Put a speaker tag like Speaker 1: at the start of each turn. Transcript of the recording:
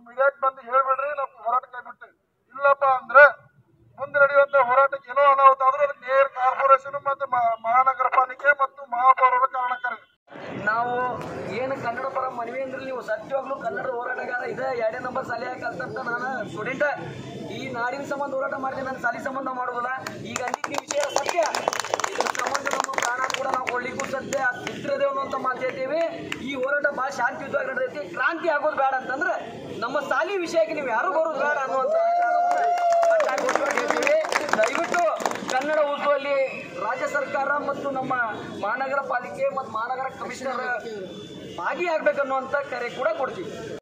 Speaker 1: ಮೀಡಿಯಾಕ್ಕೆ ಬಂದು ಹೇಳ್ಬಿಡ್ರಿ ನಾವು ಹೋರಾಟ ಕೈ ಬಿಡ್ತೇವೆ. ಇಲ್ಲಪ್ಪ ಅಂದ್ರೆ ಮುಂದೆ ನಡೆಯುವಂತ ಹೋರಾಟಕ್ಕೆ ಏನೋ ಅನಾಹುತ ಆದ್ರೂ ಅದಕ್ಕೆ ನೇರ ಕಾರ್ಪೊರೇಷನ್ ಮತ್ತು ಮಹಾನಗರ ಪಾಲಿಕೆ ಮತ್ತು ಮಹಾಪೌರರ ಕಾರಣಕ್ಕಾಗಿ
Speaker 2: ನಾವು ಏನು ಕನ್ನಡ ಪರ ಮನವಿ ಅಂದ್ರೆ ನೀವು ಸತ್ಯವಾಗ್ಲೂ ಕನ್ನಡ ಹೋರಾಟಗಾರ ಇದೆ 2ನೇ ನಂಬರ್ ಶಾಲೆ ಕಲ್ತಂತ ನಾನು ಸ್ಟೂಡೆಂಟ್ ಈ ನಾಡಿನ ಸಂಬಂಧ ಹೋರಾಟ ಮಾಡಿದೆ. ನಾನು ಶಾಲೆ ಸಂಬಂಧ ಮಾಡೋದಿಲ್ಲ. ಈಗ ಅಂದಿದ್ದ ವಿಷಯ ಸತ್ಯ. ಇದ್ರ ಸಂಬಂಧ ನಮ್ಮ ಪ್ರಾಣ ಕೂಡ ನಾವು ಕೊಡ್ಲಿಕ್ಕೂ ಸತ್ಯ ಇದ್ರದೇವನು ಅಂತ ಮಾತಾಡ್ತೀವಿ. ಈ ಹೋರಾಟ ಭಾಳ ಶಾಂತಿಯುತವಾಗಿ ನಡೆದೈತಿ. ಕ್ರಾಂತಿ ಆಗೋದು ಬೇಡ ಅಂತಂದ್ರೆ ನಮ್ಮ ಶಾಲೆ ವಿಷಯಕ್ಕೆ ನೀವು ಯಾರು ಬರೋದು ಬೇಡ ಅನ್ನುವಂಥ ದಯವಿಟ್ಟು ಕನ್ನಡ ಉಳಿಸುವಲ್ಲಿ ರಾಜ್ಯ ಸರ್ಕಾರ ಮತ್ತು ನಮ್ಮ ಮಹಾನಗರ ಪಾಲಿಕೆ ಮತ್ತು ಮಹಾನಗರ ಕಮಿಷನರ್ ಭಾಗಿಯಾಗಬೇಕನ್ನುವಂಥ ಕರೆ ಕೂಡ ಕೊಡ್ತೀವಿ.